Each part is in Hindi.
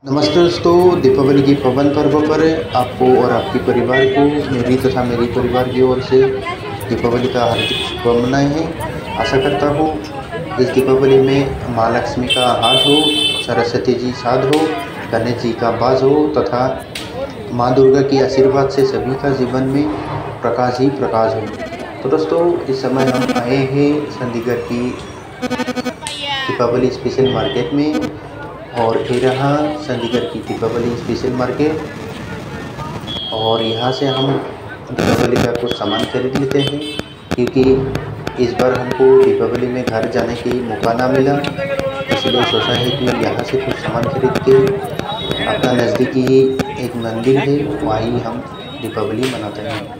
नमस्ते दोस्तों, दीपावली की पावन पर्व पर आपको और आपके परिवार को मेरी तथा मेरी परिवार की ओर से दीपावली का हार्दिक शुभकामनाएं हैं। आशा करता हूँ इस दीपावली में माँ लक्ष्मी का हाथ हो, सरस्वती जी साथ हो, गणेश जी का वास हो तथा माँ दुर्गा की आशीर्वाद से सभी का जीवन में प्रकाश ही प्रकाश हो। तो दोस्तों, इस समय हम आए हैं चंडीगढ़ की दीपावली स्पेशल मार्केट में और ये रहा चंडीगढ़ की दीपावली स्पेशल मार्केट। और यहाँ से हम दीपावली का कुछ सामान खरीद लेते हैं, क्योंकि इस बार हमको दीपावली में घर जाने की मौका ना मिला, इसलिए सोचा है कि यहाँ से कुछ सामान खरीद के अपना नज़दीकी ही एक मंदिर है वहाँ ही हम दीपावली मनाते हैं।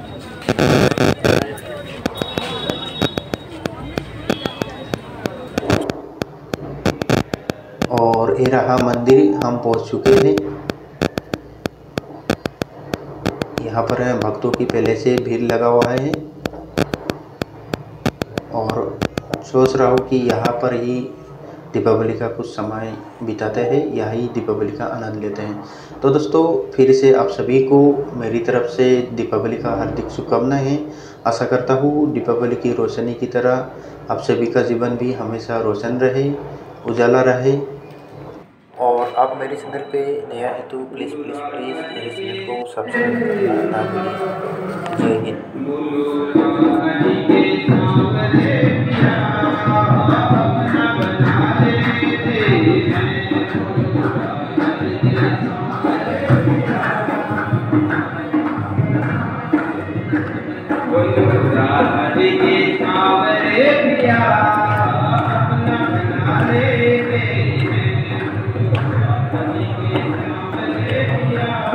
और ये रहा मंदिर, हम पहुँच चुके हैं। यहाँ पर भक्तों की पहले से भीड़ लगा हुआ है और सोच रहा हूँ कि यहाँ पर ही दीपावली का कुछ समय बिताते हैं, यही दीपावली का आनंद लेते हैं। तो दोस्तों, फिर से आप सभी को मेरी तरफ से दीपावली का हार्दिक शुभकामनाएं हैं। आशा करता हूँ दीपावली की रोशनी की तरह आप सभी का जीवन भी हमेशा रोशन रहे, उजाला रहे। और आप मेरे चैनल पे नया है तो प्लीज़ प्लीज़ प्लीज़ मेरे चैनल को सब्सक्राइब करना ना भूलें। जय हिंद। राधे के सांवरे पिया अपना बना ले, राधे के सांवरे पिया।